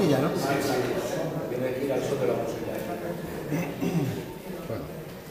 musilla, ¿no? Tiene que ir al sur de la musilla. Bueno.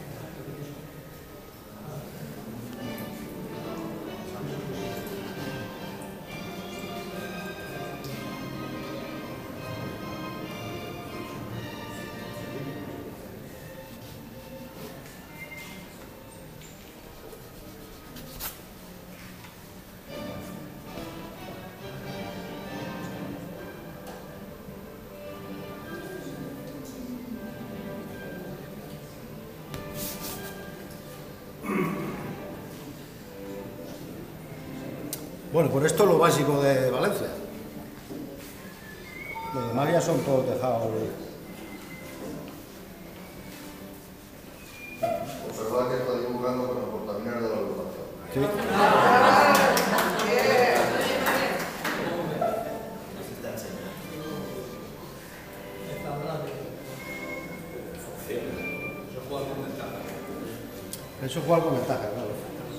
Bueno, pues esto es lo básico de Valencia. Los demás ya son todos tejados. Observad que está dibujando con el portaaviones de la agrupación. Sí. Eso juega con ventaja, claro.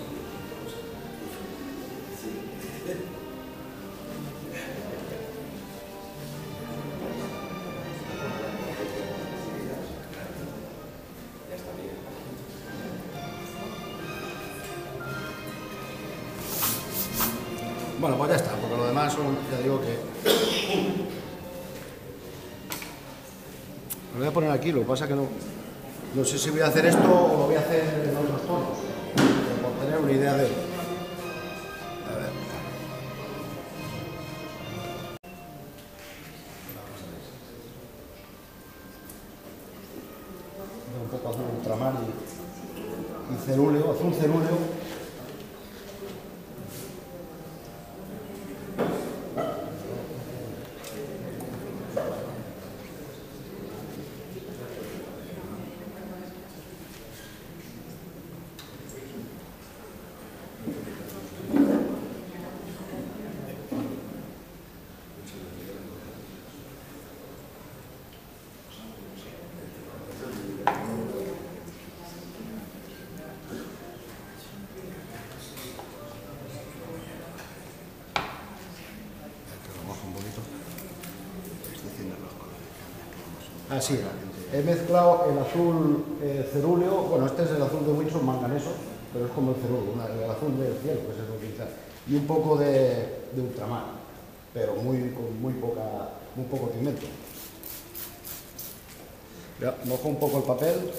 Bueno, pues ya está, porque lo demás son, ya digo que... Lo voy a poner aquí, lo que pasa es que no sé si voy a hacer esto o lo voy a hacer en otros tonos, pero por tener una idea de... A ver. Un poco azul ultramar y cerúleo, azul cerúleo. Ah, sí, he mezclado el azul cerúleo, bueno, este es el azul de Wilson manganeso, pero es como el cerúleo, el azul del cielo, que es el que utiliza, y un poco de ultramar, pero con muy poco pigmento. Ya, mojo un poco el papel.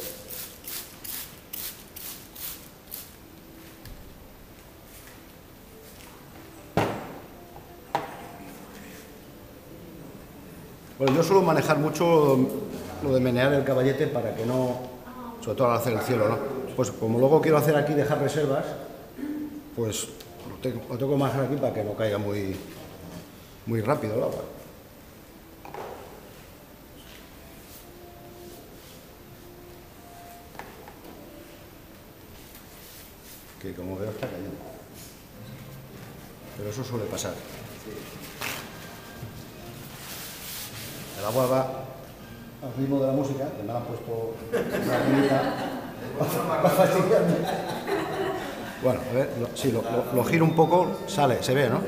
Bueno, yo suelo manejar mucho lo de menear el caballete para que no, sobre todo al hacer el cielo, ¿no? Pues como luego quiero hacer aquí, dejar reservas, pues lo tengo que manejar aquí para que no caiga muy rápido el agua. Que como veo está cayendo. Pero eso suele pasar. El agua va al ritmo de la música, que me la han puesto una minita para fastidiarme. Bueno, a ver, sí, lo giro un poco, sale, se ve, ¿no?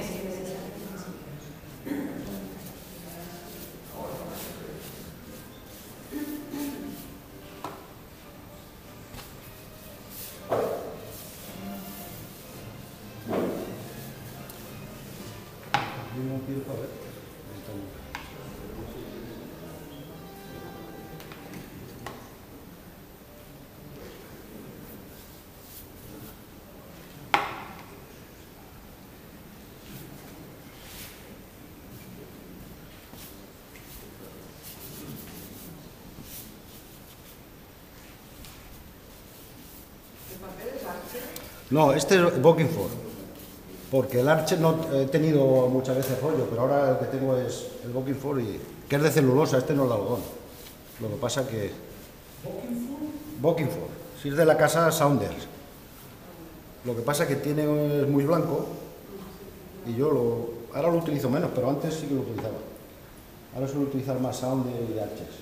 No, este es Bockingford, porque el Archer no he tenido muchas veces rollo, pero ahora el que tengo es el Bockingford, que es de celulosa, este no es de algodón. Lo que pasa que... Bockingford, si es de la casa Saunders. Lo que pasa que es muy blanco y yo ahora lo utilizo menos, pero antes sí que lo utilizaba. Ahora suelo utilizar más Saunders y Archers.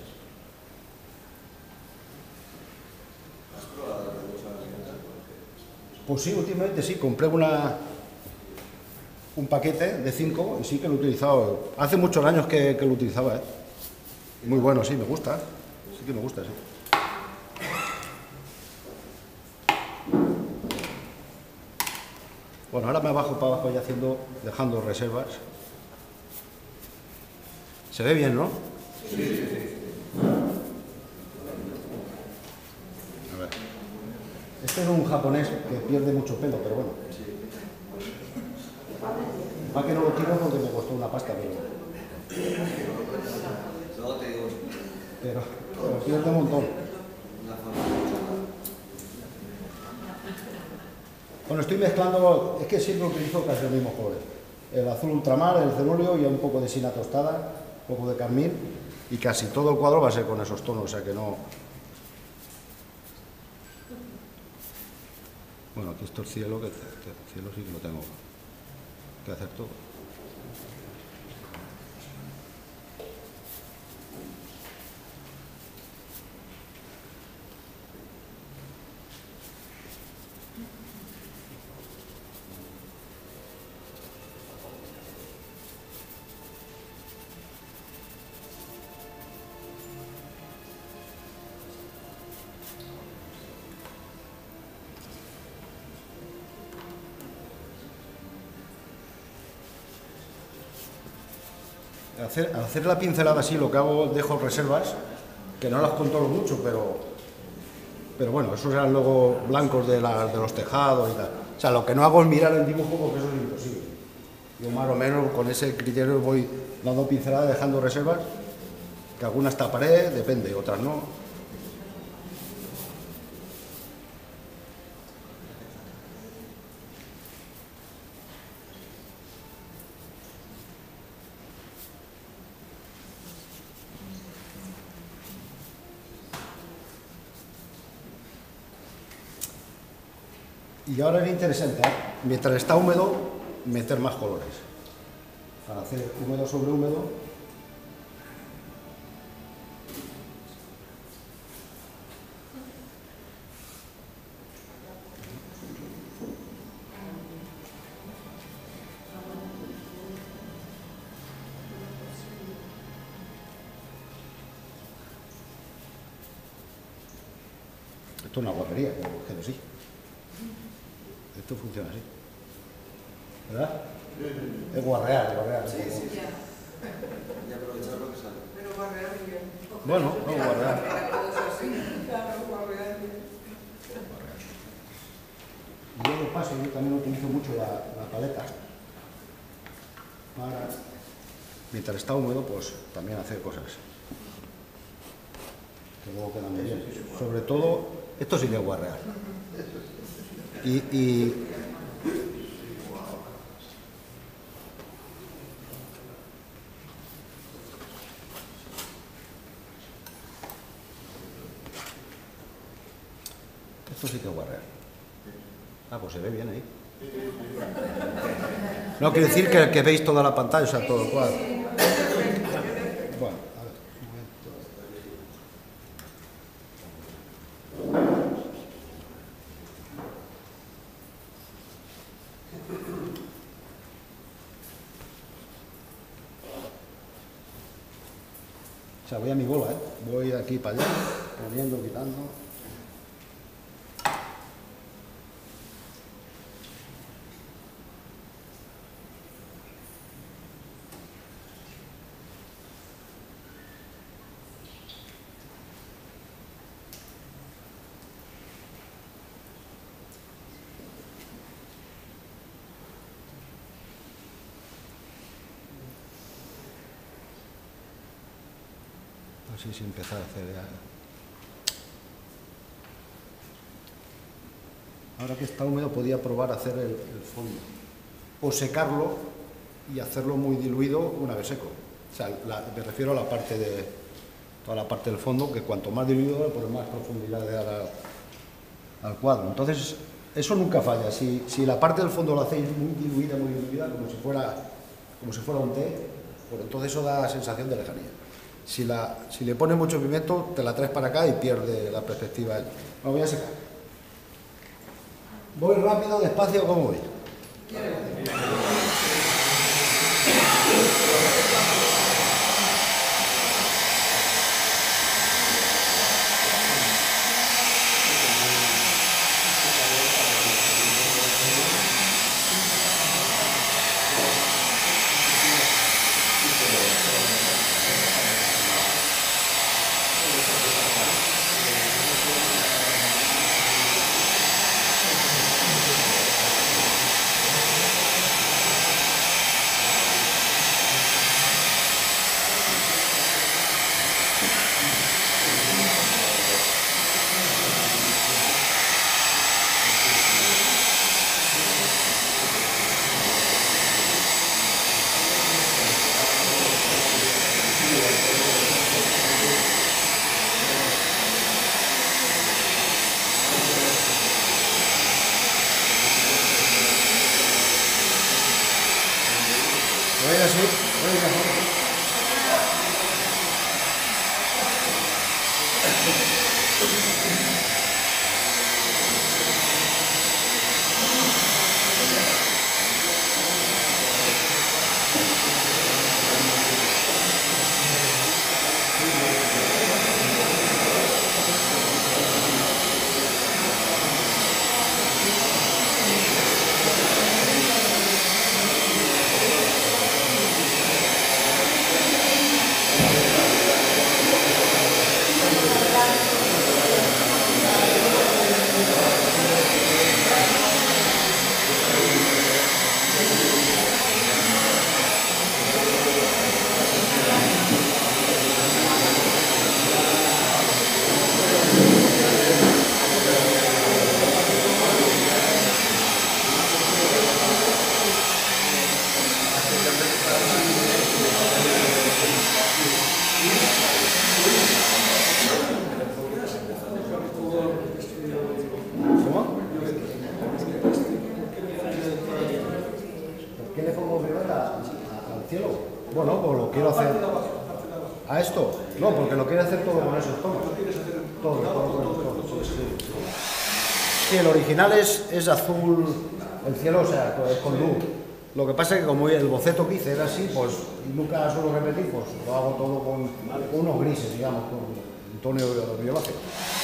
Pues sí, últimamente sí, compré una un paquete de 5 y sí que lo he utilizado. Hace muchos años que lo utilizaba, ¿eh? Muy bueno, sí, me gusta. Sí que me gusta, sí. Bueno, ahora me bajo para abajo ya dejando reservas. Se ve bien, ¿no? Sí, sí, sí. A ver. Este es un japonés que pierde mucho pelo, pero bueno. Más que no lo tiro porque me costó una pasta, pero pierde un montón. Bueno, estoy mezclando, es que siempre utilizo casi los mismos colores. El azul ultramar, el cerúleo y un poco de sina tostada, un poco de carmín, y casi todo el cuadro va a ser con esos tonos, o sea que no... Bueno, aquí está el cielo, que el cielo sí que lo tengo que hacer todo. Al hacer la pincelada así, lo que hago, dejo reservas, que no las controlo mucho, pero bueno, esos eran luego blancos de los tejados y tal. O sea, lo que no hago es mirar el dibujo porque eso es imposible. Yo más o menos con ese criterio voy dando pinceladas, dejando reservas, que algunas taparé, depende, otras no. Y ahora es interesante, ¿eh? Mientras está húmedo, meter más colores. Para hacer húmedo sobre húmedo. Esto es una guarrería, pero sí. Esto funciona así. ¿Verdad? Es guarrear. Sí, sí. Y aprovechar lo que sale. Pero guarrear bien. Bueno, no guarrear. Y yo de paso, yo también utilizo mucho la paleta. Para, mientras está húmedo, pues también hacer cosas. Que luego quedan muy bien. Sobre todo, esto sí que es guarrear. Y esto sí que es guarrear. Ah, pues se ve bien ahí. No quiere decir que veis toda la pantalla, o sea, todo el cuadro. Bueno, a ver, un momento. O sea, voy a mi bola, ¿eh? Voy de aquí para allá, poniendo, quitando. Así sin empezar a hacer ya. Ahora que está húmedo podía probar a hacer el fondo. O secarlo y hacerlo muy diluido una vez seco. O sea, me refiero a la parte de toda la parte del fondo, que cuanto más diluido, pues más profundidad le da al cuadro. Entonces, eso nunca falla. Si la parte del fondo la hacéis muy diluida, como si fuera un té, pues entonces eso da sensación de lejanía. Si le pones mucho pimiento, te la traes para acá y pierde la perspectiva. Me voy a secar. ¿Voy rápido, despacio o cómo voy? Bueno, pues lo quiero hacer. ¿A esto? No, porque lo quiero hacer todo con esos tonos. Todo. Sí, el original es azul, el cielo, o sea, es con luz. Lo que pasa es que como el boceto que hice era así, pues nunca suelo repetir, pues lo hago todo con unos grises, digamos, con un tono violáceo.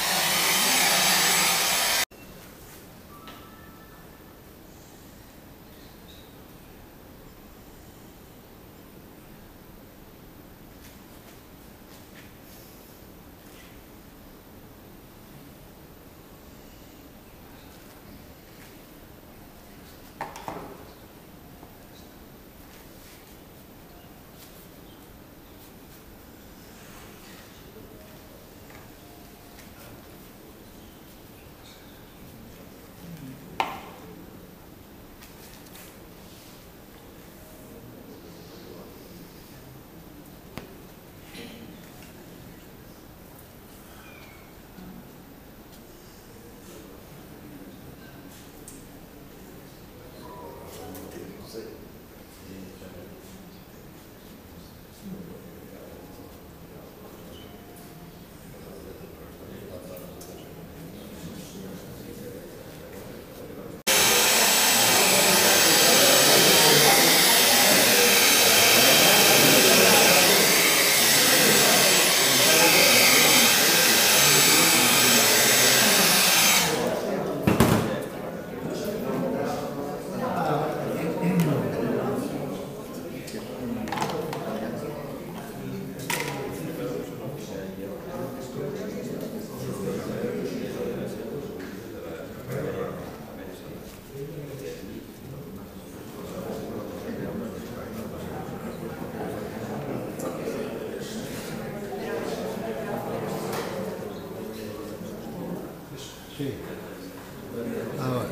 Sí. Ahora.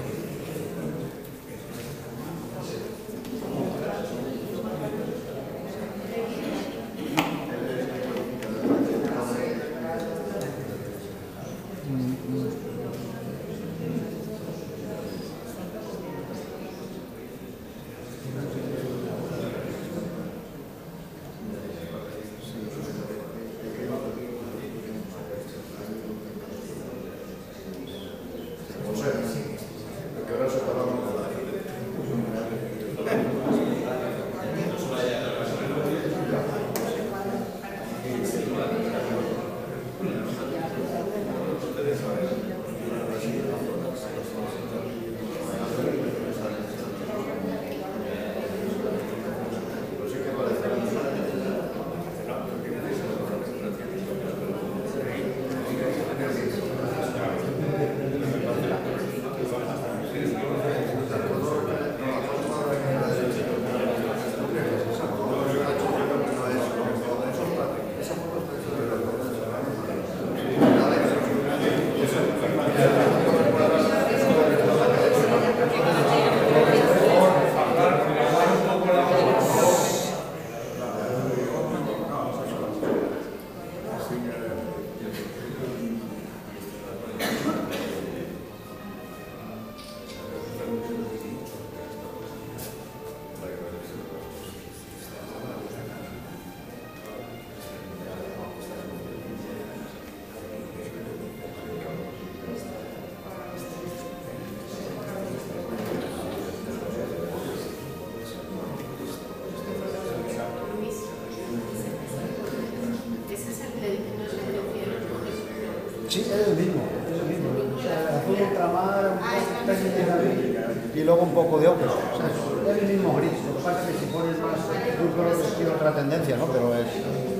Sí, es el mismo, es el mismo. O sea, el azul ultramar, y luego un poco de ocre. O sea, es el mismo gris. Lo que pasa es que si pones más un color tiene otra tendencia, ¿no? Pero es...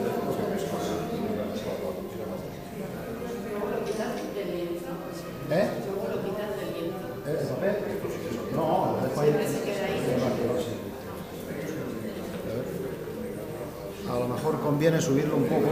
¿Eh? ¿El papel? No, lo dejo ahí. A lo mejor conviene subirlo un poco.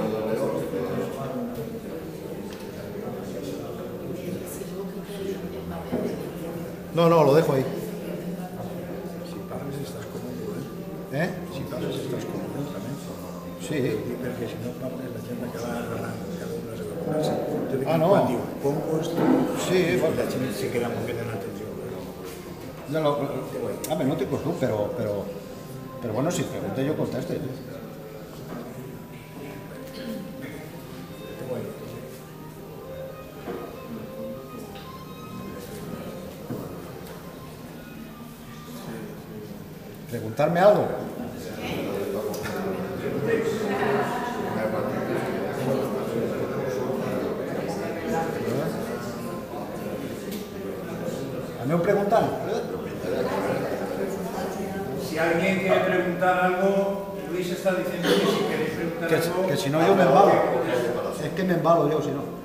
No, lo dejo ahí. Si parles estàs còmode, ¿Eh? Si parles estàs còmode, també. Sí. I perquè si no parles la gent acaba agarrant cada una de les vacunes. Ah, no. Quan diu, pongo esto, Sí, bueno. la gent se queda molt en atenció. A ver, no te costó, pero bueno, si pregunté yo conteste. ¿Preguntarme algo? ¿A mí me preguntan? Si alguien quiere preguntar algo, Luis está diciendo que si queréis preguntar algo... Que si no yo me embalo. Es que me embalo yo, si no.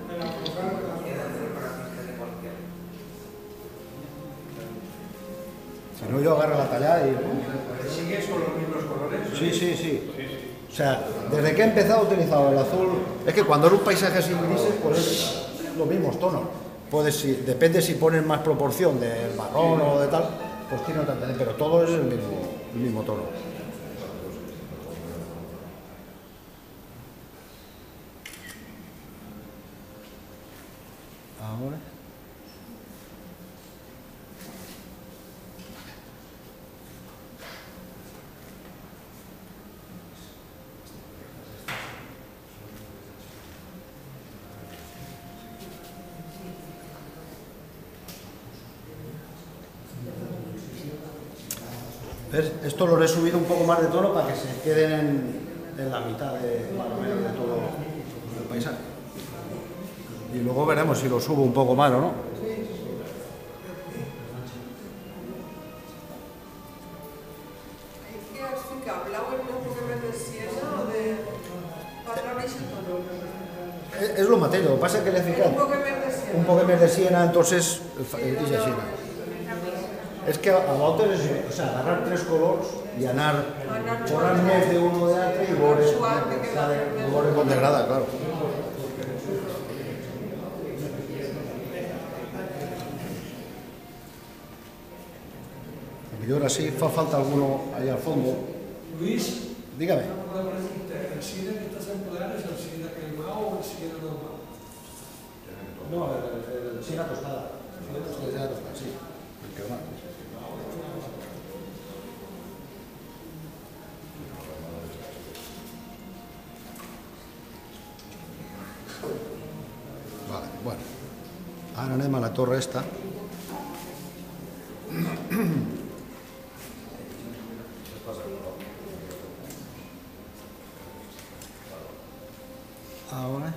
Si no yo agarro la talla y... ¿Sigues con los mismos colores? Sí. O sea, desde que he empezado he utilizado el azul. Es que cuando es un paisaje así grises, pues es los mismos tonos. Depende si pones más proporción del marrón o de tal, pues tiene otra tendencia, pero todo es el mismo tono. Ahora. ¿Ves? Esto lo he subido un poco más de tono para que se queden en la mitad más o menos de todo el paisaje. Y luego veremos si lo subo un poco más o no. ¿Qué has ficado? ¿Blau en un poco más de siena o de patrón y tono? Es lo mateix, lo que pasa es que le he fijado Un poco más de siena. un poco más de siena, entonces el siena. Es que a voltes és, o sea, agarrar tres colors i anar posant més d'un o d'altre i veure com t'agrada, claro. Y ahora sí, fa falta alguno ahí al fondo. Luis, Dígame. una pregunta. ¿El cine que estás empleando es el cine quemado o el cine normal? No, el siena tostada. El siena tostada, sí. El quemado. Vale, bueno. Ara anem a la torre esta. Ahora.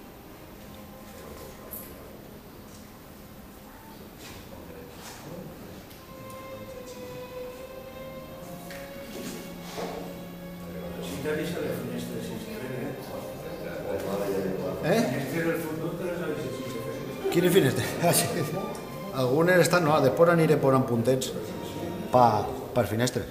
Si te avisa de finestres, si se ve, ¿Eh? es que el fútbol te lo sabes si se ve. Quines finestres? Ah, sí. Algunes estan, no, després aniré posant puntets per finestres.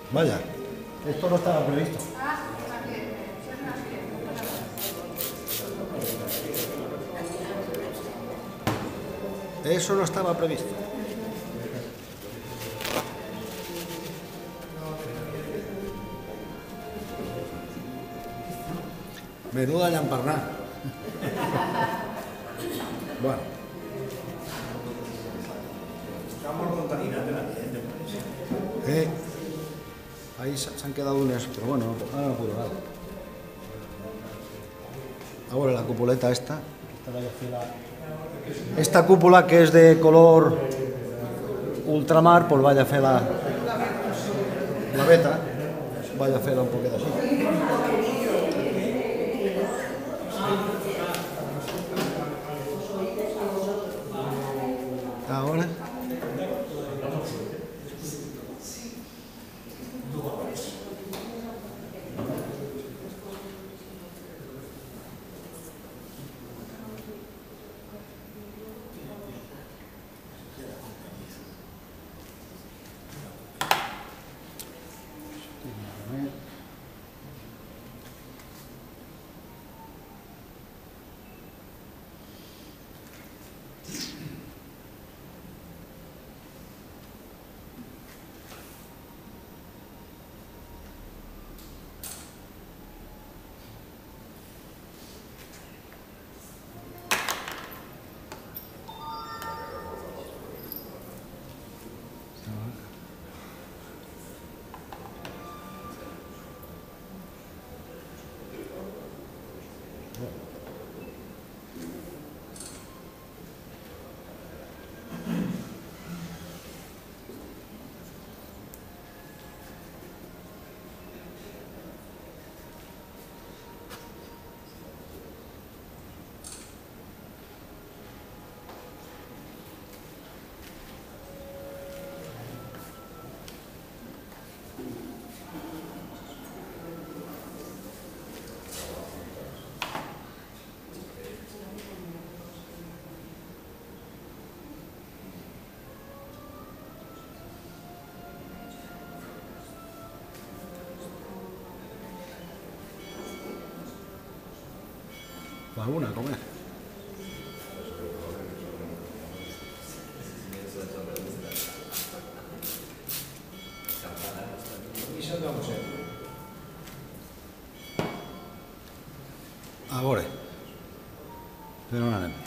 Vaya, esto no estaba previsto. Eso no estaba previsto. Menuda llamparná. Bueno. Estamos contaminando el ambiente, parece. Ahí se han quedado unas, pero bueno, ahora no puedo nada. Ahora la cupuleta esta. Esta cúpula que es de color ultramar, pues vaya a fer la veta, vaya a fer un poquito así. Ahora. Va una a comer. Ahora. Perdóname.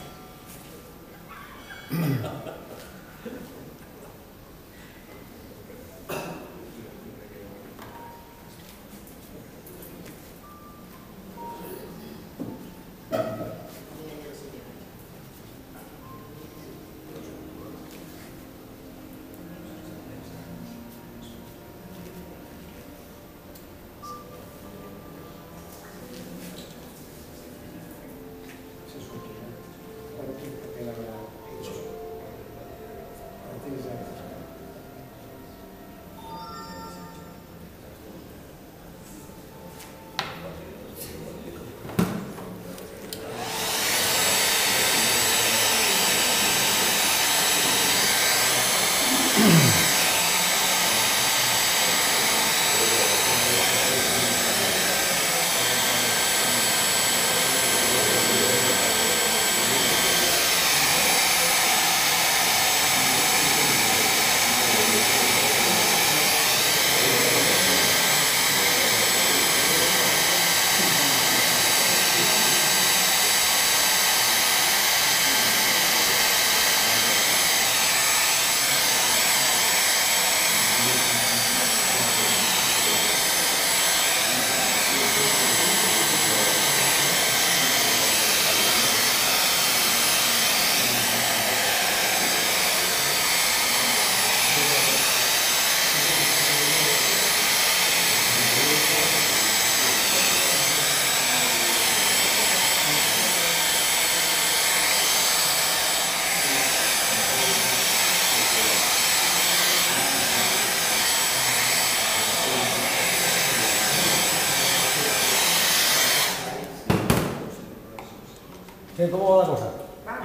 ¿Qué, ¿Cómo va la cosa?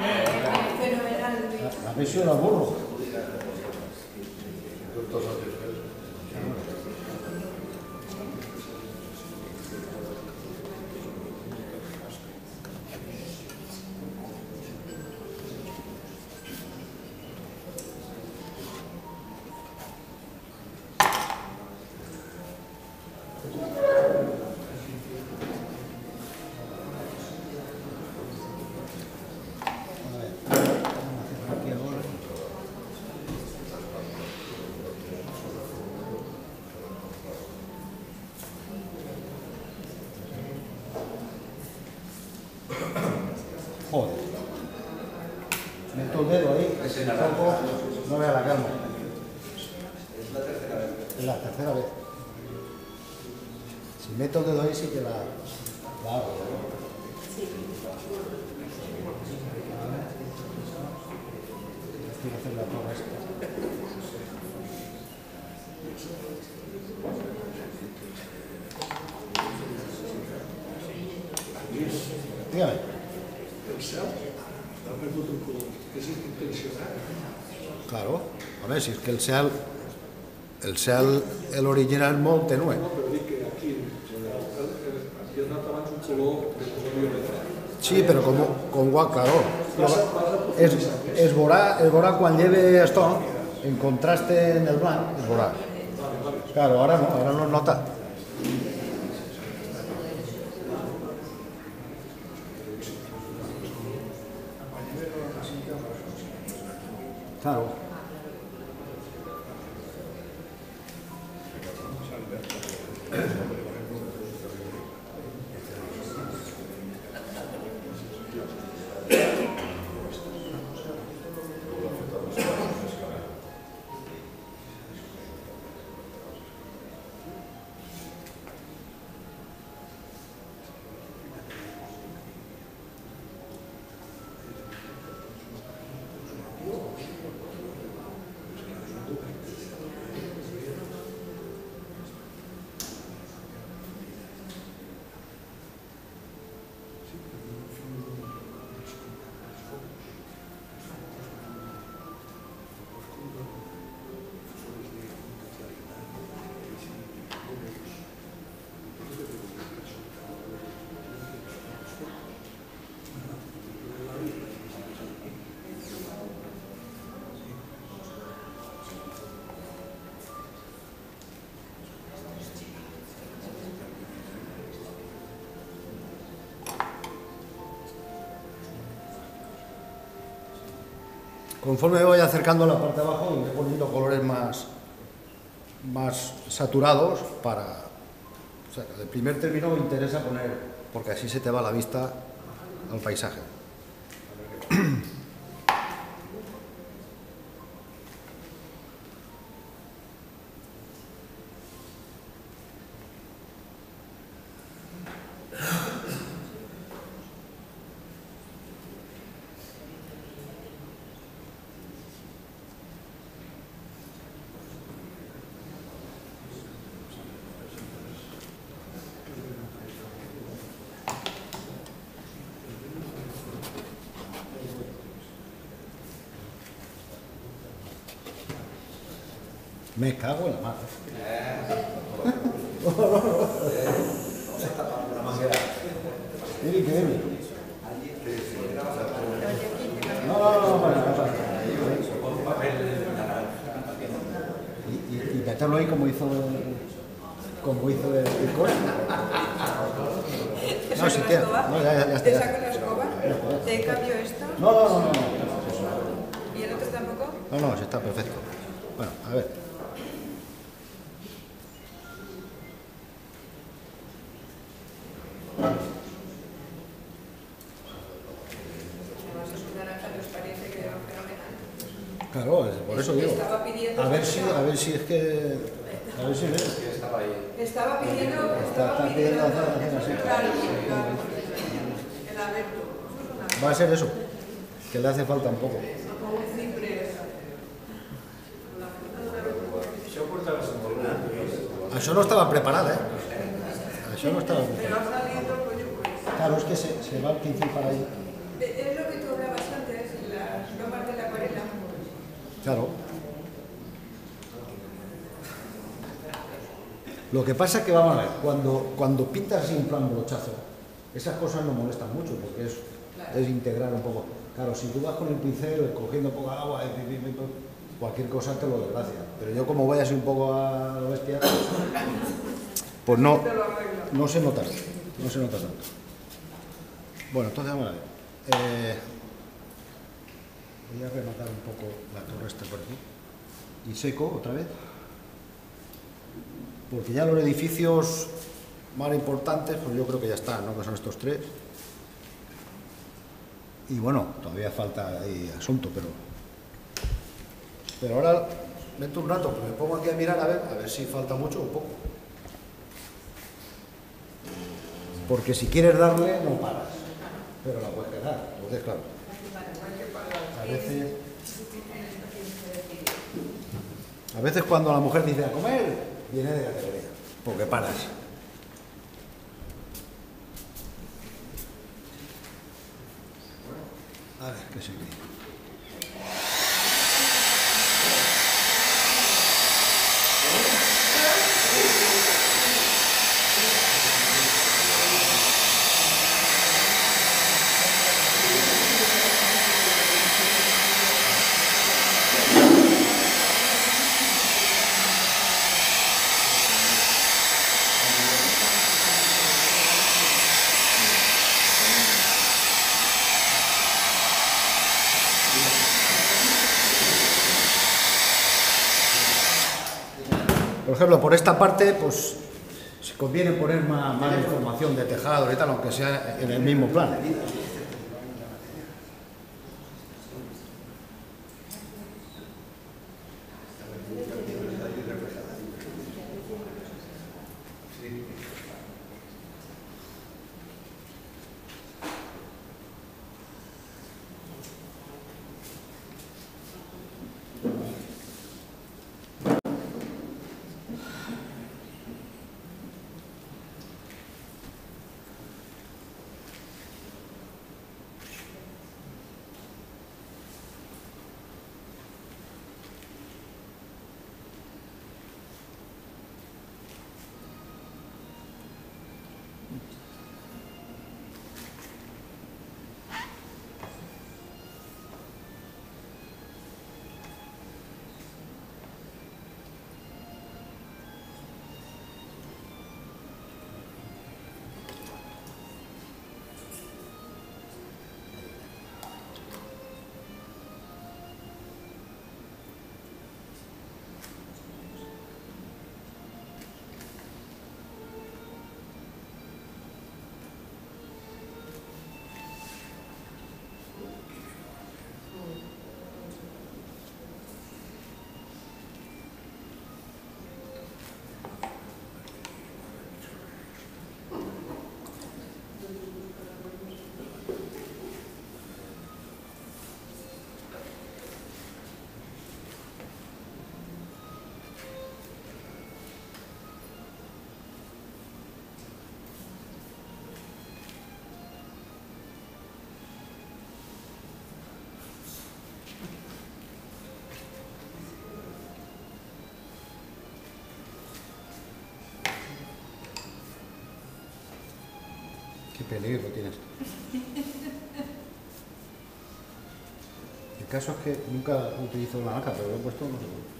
Fenomenal. La presión al burro. poco, no vea la calma. Es la tercera vez. Si meto el dedo ahí sí que la hago. Quiero hacer la torre esta. Dígame. El cel ha perdut un color. És intencionat? Claro. A ver, si es que el cel, el original és molt tenue. No, però dic que aquí havia anat abans un color de color violeta. Sí, pero con guac, claro. Es vorà quan lleve esto, en contraste en el blanc, es vorà. Claro, ahora no es nota. Claro. Conforme me voy acercando a la parte de abajo, iré poniendo colores más saturados para... O sea, el primer término me interesa poner, porque así se te va la vista al paisaje. Me cago en la madre. Dime. No. Y meterlo ahí como hizo el coro. No, si queda. No, ya está. ¿Te saco la escoba? ¿Te cambio esto? No. ¿Y el otro tampoco? No, sí está perfecto. Bueno, a ver. Claro, por eso digo. A ver si es que... A ver si ves. Estaba pidiendo hacer así. Claro. El aberto. Va a ser eso, que le hace falta un poco. Como un ciprés. Això no estava preparat, Això no estava Pero preparat. ha salido pues. Claro, es que se va el pincel para ahí. Es lo que tú hablabas antes, las bromas de la acuarela. Claro. Lo que pasa es que, vamos a ver, cuando pintas así en plan brochazo, esas cosas no molestan mucho, porque es integrar un poco. Claro, si tú vas con el pincel cogiendo poca agua, cualquier cosa te lo desgracia. Pero yo como voy así un poco a lo bestia, pues no se nota. No se nota tanto. Bueno, entonces vamos a ver. Voy a rematar un poco la torre esta por aquí. Y seco otra vez. Porque ya los edificios más importantes, pues yo creo que ya están, ¿no? Que son estos tres. Y bueno, todavía falta ahí asunto, pero Pero ahora, dentro de un rato, pues me pongo aquí a mirar a ver si falta mucho o poco. Porque si quieres darle, no paras, pero la puedes quedar. Entonces, claro, a veces cuando la mujer dice a comer, viene de categoría, porque paras. A ver, ¿qué sigue? Por ejemplo, por esta parte, pues, si conviene poner más información de tejado y tal, aunque sea en el mismo plano. Qué peligro tienes. El caso es que nunca utilizo la laca, pero lo he puesto no sé cómo.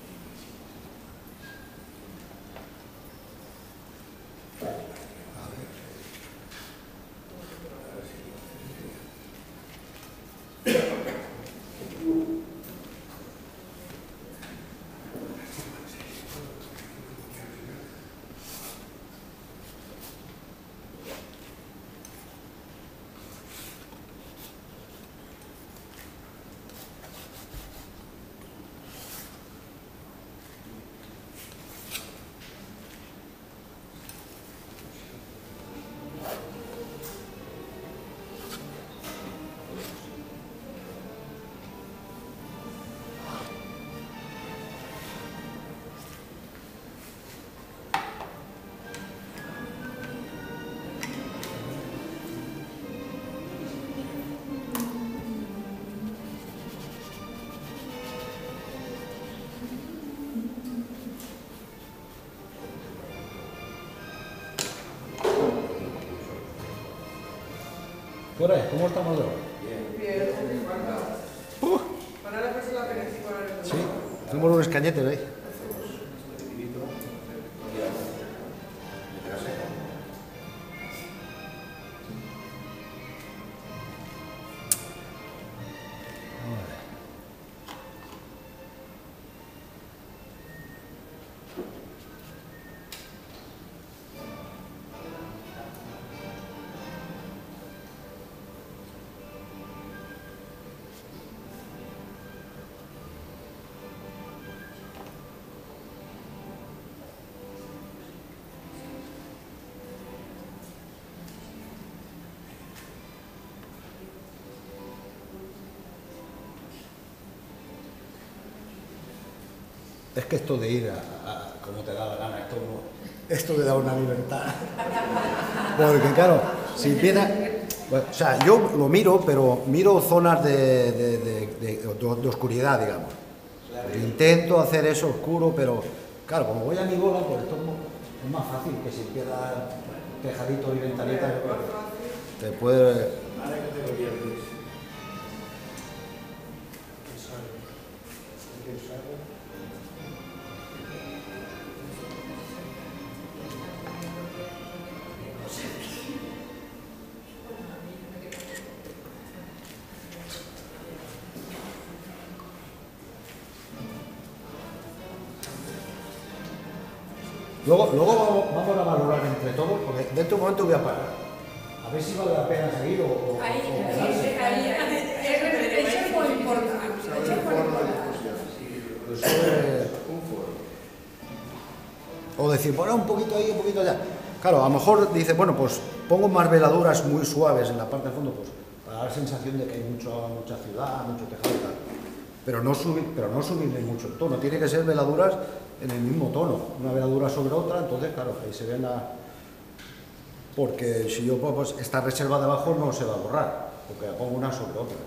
¿Qué hora es? ¿Cómo estamos de hora? Bien, para la persona que necesita el Sí, hacemos un escañete, ¿veis? es que esto de ir como te da la gana, esto me da una libertad. Porque claro, si empieza... Bueno, o sea, yo lo miro, pero miro zonas de oscuridad, digamos. Intento hacer eso oscuro, pero claro, como voy a mi bola, pues esto es más fácil que si empieza tejadito y ventanita, te puede... Luego vamos a valorar entre todos, porque dentro de un momento voy a parar. A ver si vale la pena seguir o Eso es muy importante. o decir, bueno, un poquito ahí, un poquito allá. Claro, a lo mejor dice, bueno, pues pongo más veladuras muy suaves en la parte del fondo, pues para dar sensación de que hay mucha ciudad, mucho tejado y tal. Pero no subirle mucho el tono, tiene que ser veladuras en el mismo tono, una veladura sobre otra, entonces claro, ahí se ven porque si yo pongo pues, esta reserva de abajo no se va a borrar, porque la pongo una sobre otra.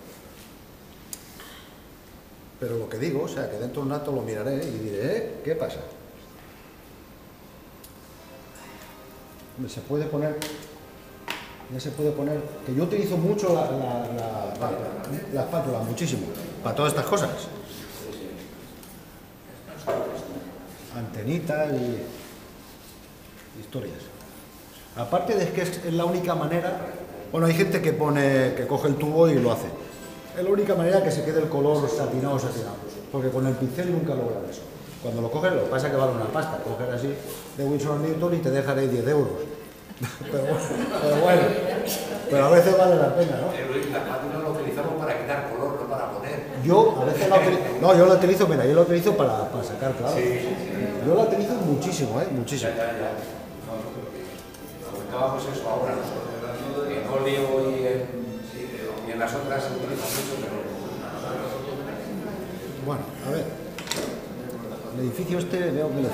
Pero lo que digo, o sea, que dentro de un rato lo miraré y diré, ¿qué pasa? Ya se puede poner, que yo utilizo mucho la espátula, muchísimo, para todas estas cosas. Antenitas y historias. Aparte de que es la única manera, bueno, hay gente que coge el tubo y lo hace. Es la única manera que se quede el color satinado, porque con el pincel nunca logran eso. Cuando lo coges, lo que pasa es que vale una pasta, coger así de Winsor & Newton y te dejaré 10 euros. pero bueno, pero a veces vale la pena, ¿no? La espátula lo utilizamos para quitar color, no para poner. Yo a veces yo la utilizo, mira, yo la utilizo para sacar clavos. Yo la utilizo muchísimo, muchísimo. Comentábamos eso ahora nosotros, en óleo y en las otras se utiliza mucho, pero... Bueno, a ver, el edificio este veo que le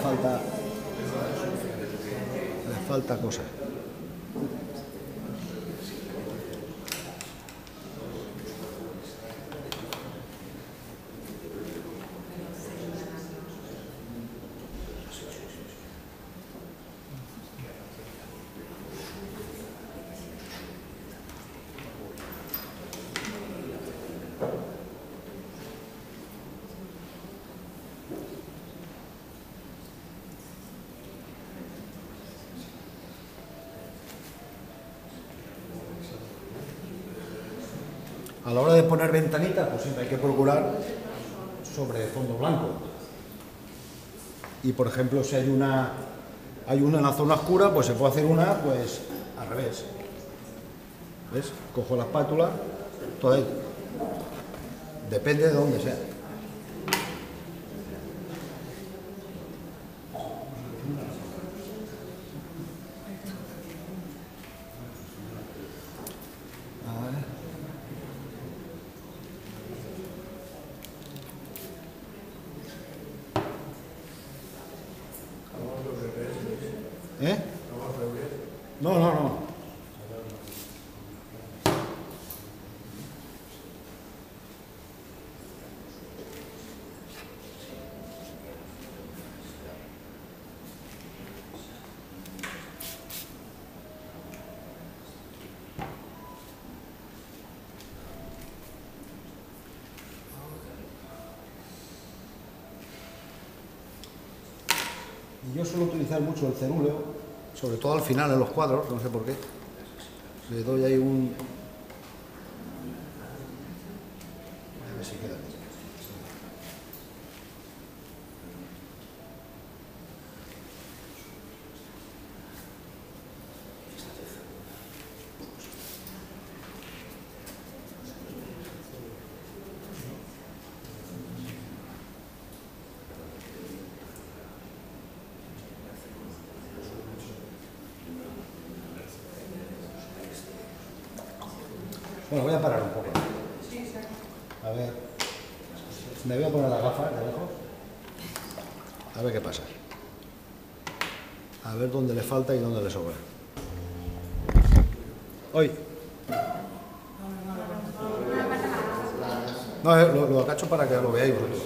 falta cosas. A la hora de poner ventanitas, pues siempre hay que procurar sobre fondo blanco. Y por ejemplo, si hay una en la zona oscura, pues se puede hacer una pues al revés. ¿Ves? Cojo la espátula, todo ahí. Depende de dónde sea. ¿Eh? No. Y yo suelo utilizar mucho el cerúleo, sobre todo al final en los cuadros, no sé por qué. Le doy ahí un... A ver si queda. Bueno, voy a parar un poco. A ver, me voy a poner las gafas de lejos. A ver qué pasa. A ver dónde le falta y dónde le sobra. Hoy. No, lo cacho para que lo veáis vosotros.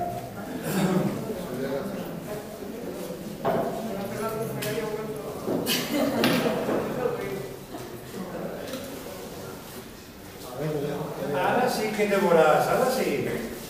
Ahora sí que te volarás, ahora sí.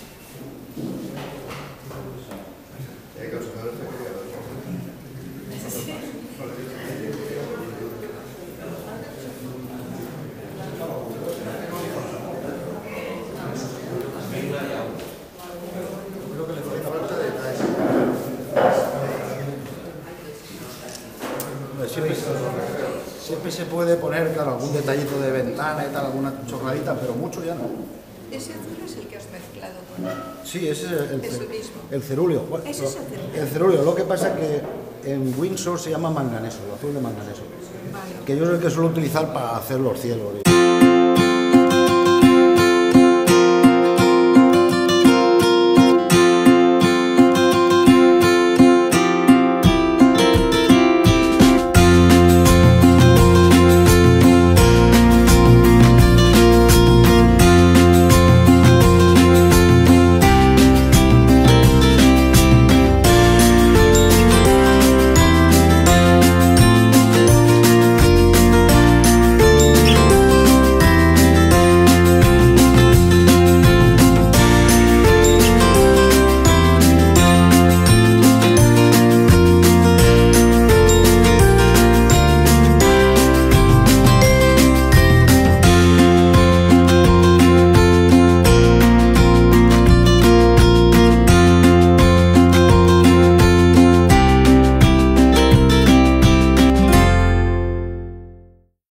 Siempre se puede poner, claro, algún detallito de ventana y tal, alguna chorradita, pero mucho ya no. Ese azul es el que has mezclado con él. Sí, ese es Es el mismo. el cerúleo. Bueno, Ese es el cerúleo. el cerúleo. Lo que pasa es que en Windsor se llama manganeso, el azul de manganeso. Vale. Que yo es el que suelo utilizar para hacer los cielos.